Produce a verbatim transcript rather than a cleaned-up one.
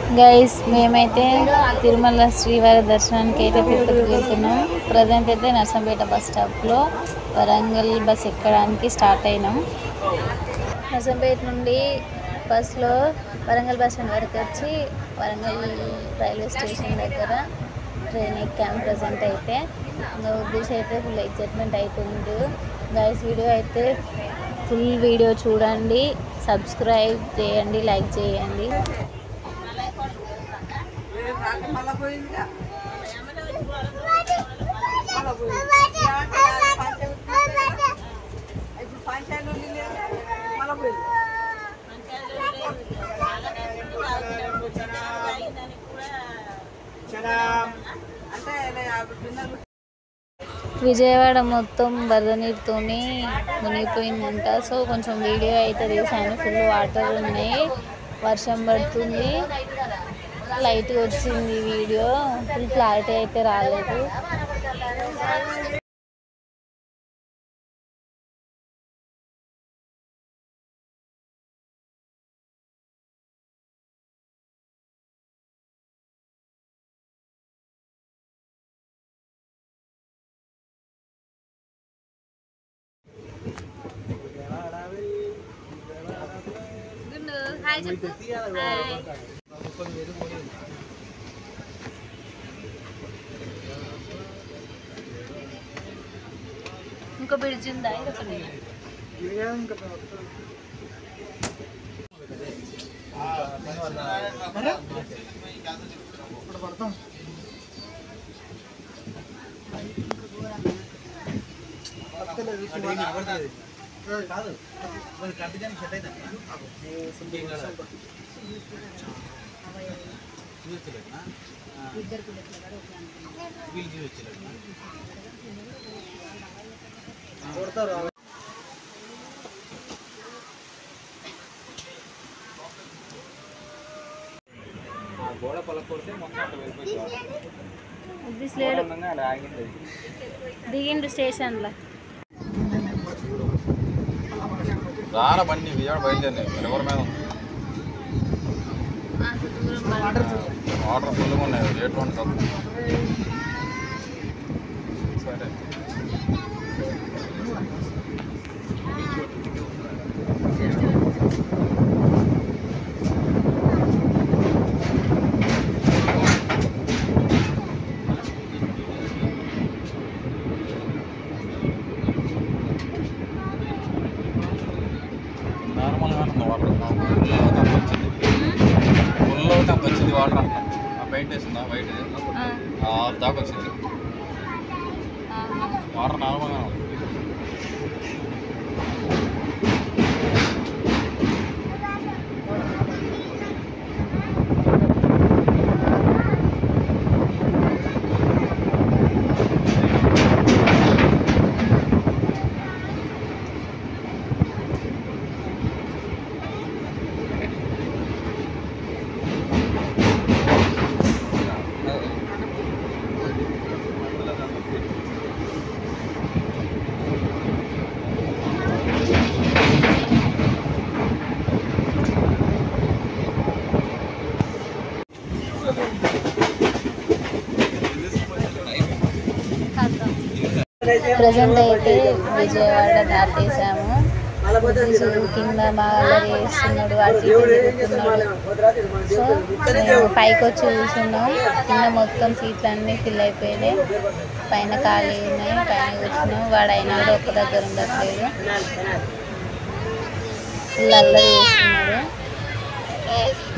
Guys మేమైతే తిరుమల శ్రీవారి దర్శనానికి అయితే తిరుపతికి వెళ్తున్నాం. ప్రజెంట్ అయితే నర్సంపేట బస్ స్టాప్లో వరంగల్ బస్ ఎక్కడానికి స్టార్ట్ అయినాం. నర్సంపేట నుండి బస్లో వరంగల్ బస్ స్టాండ్ వరకు వచ్చి వరంగల్ రైల్వే స్టేషన్ దగ్గర ట్రైన్ ఎక్కాం. ప్రజెంట్ అయితే ఇంకా ఉద్దేశం అయితే ఫుల్ ఎక్సైట్మెంట్ అవుతుంది. గైస్ వీడియో అయితే ఫుల్ వీడియో చూడండి, సబ్స్క్రైబ్ చేయండి, లైక్ చేయండి. విజయవాడ మొత్తం వరద నీరుతోని మునిగిపోయిందంట. సో కొంచెం వీడియో అయితే తీసాను. ఫుల్ వాటర్ ఉన్నాయి, వర్షం పడుతుంది, లైట్గా వచ్చింది వీడియో, ఫుల్ క్లారిటీ అయితే రాలేదు. హాయ్ చెప్పు. ఇంకో బ్రిడ్జ్ ఉందా? కాదు కట్టిదానికి సెట్ అయితే కొడతారు. గోడ పలక కొడితే మొత్తం దిగిండు స్టేషన్లో. రాన బండి విజయవాడ బయలుదేరినాయి. ఎవరి మీద వాటర్ ఫుల్గా ఉన్నాయి, రేట్లు ఉంటుంది. సరే నార్మల్గా వాటర్ ఫుల్ అవుతాం వచ్చింది. వాటర్ అంటాం ఆ పెయింట్ వేసిందా వైట్ దాకా వచ్చింది వాటర్ నార్మల్గా. ప్రజెంట్ అయితే విజయవాడ దాటేసాము. కింద బాగా చేస్తున్నాడు, అటు తిరుగుతున్నాడు. సో మేము పైకి వచ్చి కూర్చున్నాం. కింద మొత్తం సీట్లు అన్నీ ఫిల్ అయిపోయినాయి, పైన ఖాళీ ఉన్నాయి, పైన కూర్చున్నాం. వాడు అయినా కూడా ఒక్క దగ్గర ఉండట్లేదు, ఫుల్ అల్లరి చేస్తున్నాడు.